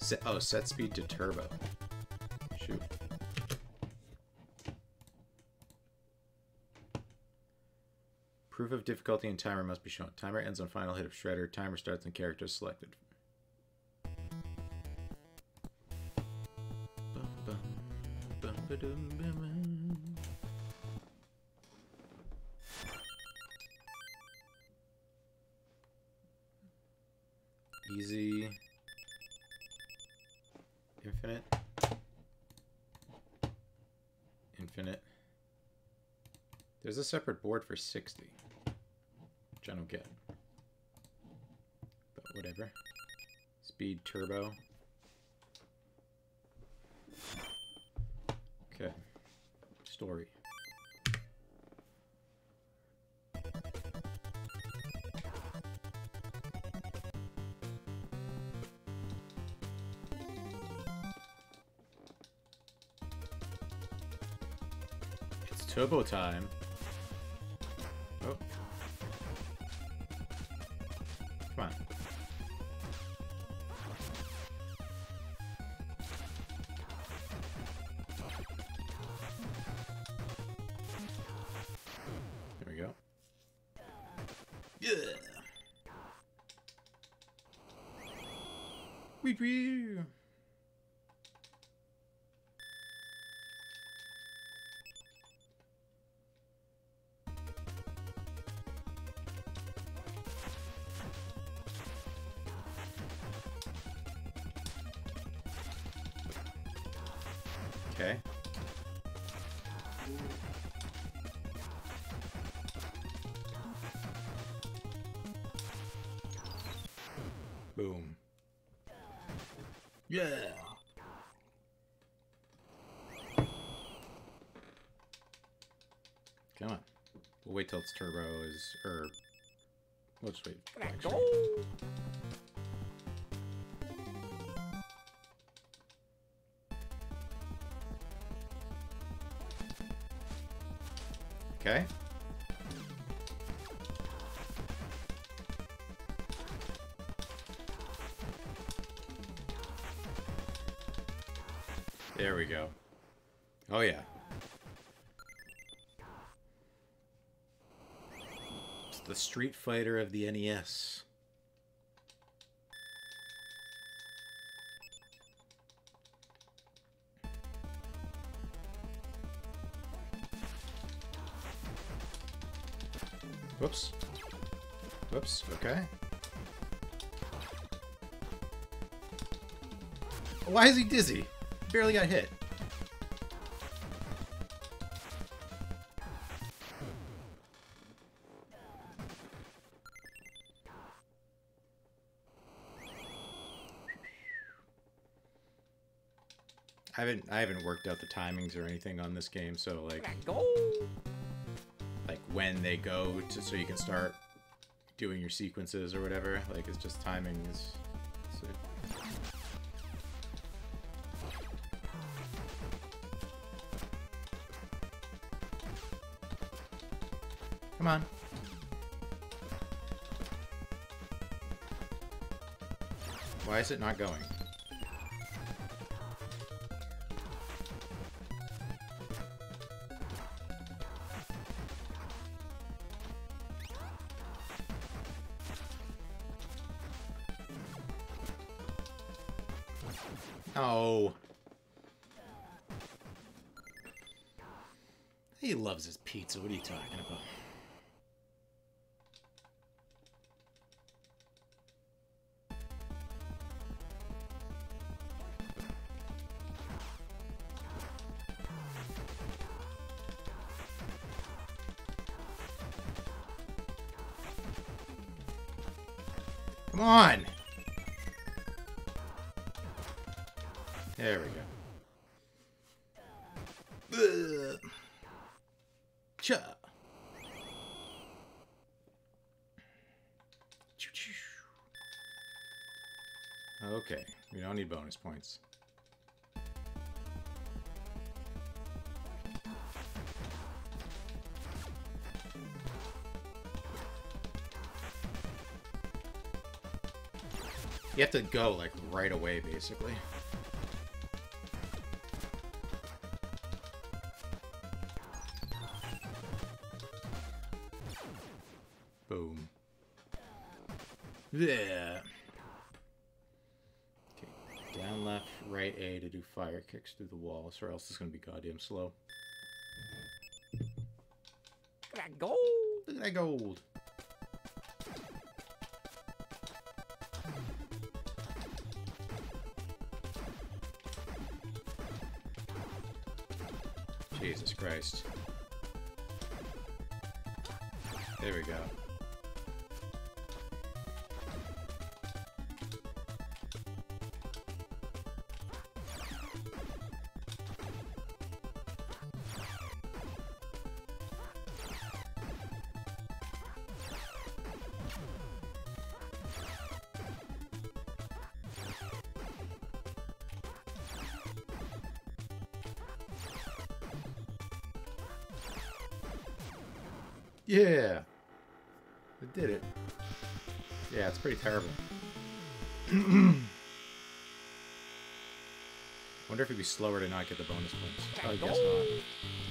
Set speed to turbo. Shoot. Proof of difficulty and timer must be shown. Timer ends on final hit of Shredder. Timer starts on character selected. Easy. Infinite. Infinite. There's a separate board for 60. Which I don't get. But whatever. Speed turbo. Okay. Story. It's turbo time. Oh. Come on. There we go. Yeah. Wee. Okay. Boom. Yeah. Come on. We'll wait till its turbo is, we'll just wait. Okay. There we go. Oh yeah. It's the Street Fighter of the NES. Whoops. Whoops, okay. Why is he dizzy? Barely got hit. I haven't worked out the timings or anything on this game, so like when they go to, so you can start doing your sequences or whatever. Like it's just timing is. So. Come on. Why is it not going? Oh. He loves his pizza. What are you talking about? Come on. There we go. Cha. Okay, we don't need bonus points. You have to go, like, right away, basically. Boom. Yeah. Okay, down, left, right A to do fire kicks through the walls, or else it's gonna be goddamn slow. Look at that gold! Look at that gold! Jesus Christ. There we go. Yeah! I did it. Yeah, it's pretty terrible. Wonder if it'd be slower to not get the bonus points. I guess not.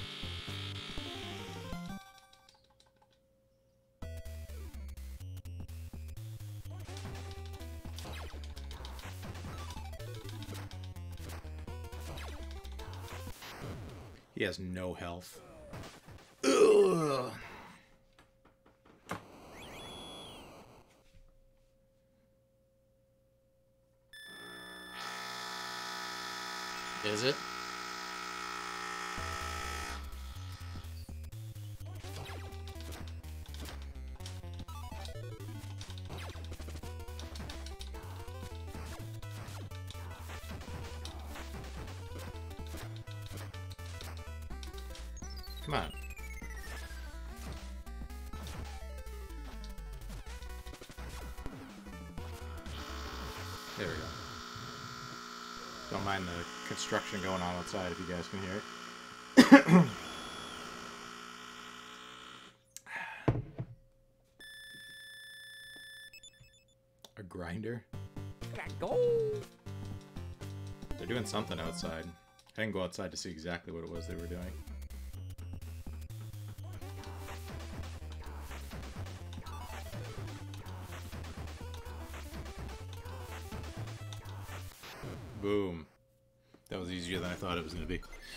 He has no health. Ugh. Is it? Come on. There we go. Don't mind the construction going on outside if you guys can hear it. A grinder? Gold! They're doing something outside. I didn't go outside to see exactly what it was they were doing. Boom. That was easier than I thought it was going to be.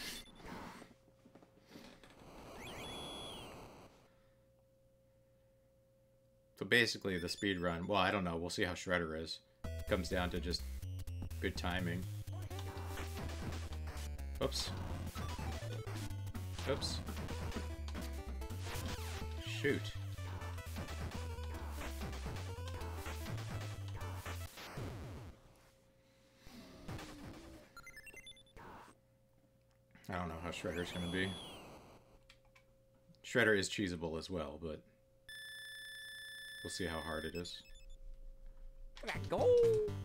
So basically the speed run, well, I don't know, we'll see how Shredder is. It comes down to just good timing. Oops. Oops. Shoot. I don't know how Shredder's gonna be. Shredder is cheesable as well, but we'll see how hard it is. Look at that gold!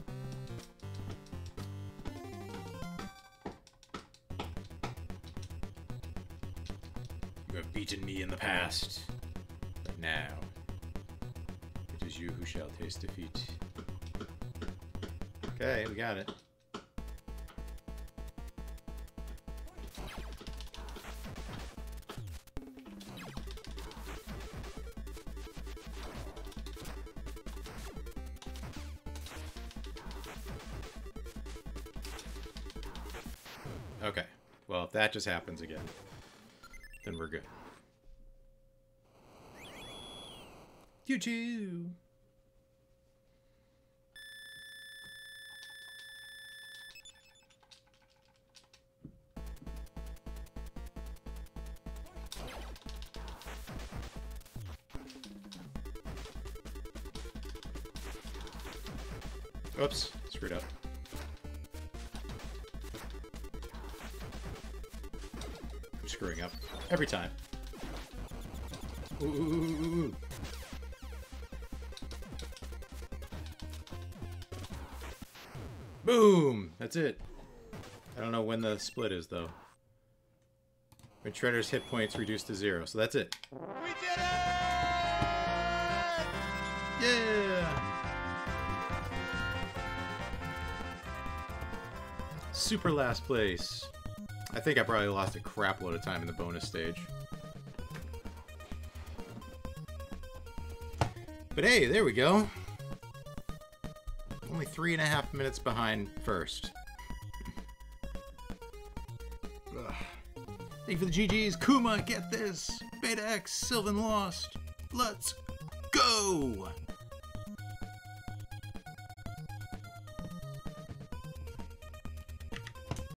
You have beaten me in the past, but now it is you who shall taste defeat. Okay, we got it. Okay, well, if that just happens again, then we're good. You too. Oops, screwed up. I'm screwing up every time. Ooh, ooh, ooh, ooh, ooh. Boom! That's it. I don't know when the split is, though. When Shredder's hit points reduced to 0, so that's it. We did it! Yeah! Super last place. I think I probably lost a crap load of time in the bonus stage. But hey, there we go. Only 3.5 minutes behind first. Ugh. Thank you for the GGs. Kuma, get this. Beta X, Sylvan Lost. Let's go!